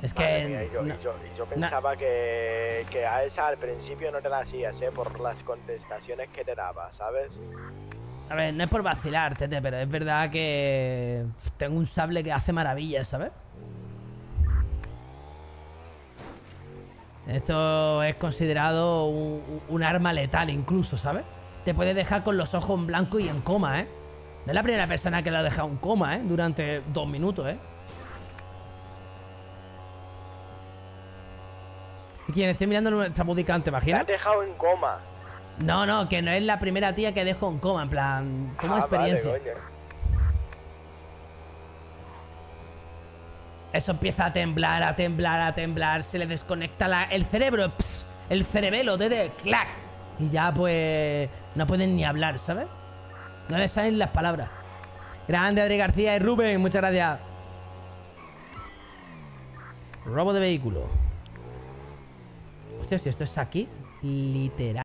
Es Madre que... mía, y no- yo pensaba que a esa al principio no te la hacías, por las contestaciones que te daba, ¿sabes? A ver, no es por vacilar, Tete, pero es verdad que tengo un sable que hace maravillas, ¿sabes? Esto es considerado un arma letal incluso, ¿sabes? Te puede dejar con los ojos en blanco y en coma, ¿eh? No es la primera persona que lo ha dejado en coma, ¿eh? Durante 2 minutos, ¿eh? ¿Y quién? Estoy mirando nuestra música, ¿te Te imaginas? has dejado en coma. No, que no es la primera tía que dejo en coma, en plan, como experiencia. Vale, coño. Eso empieza a temblar, a temblar, a temblar. Se le desconecta el cerebro. Pss, el cerebelo, clac. Y ya pues no pueden ni hablar, ¿sabes? No les salen las palabras. Grande Adri García y Rubén, muchas gracias. Robo de vehículo. Hostia, si esto es aquí, literal.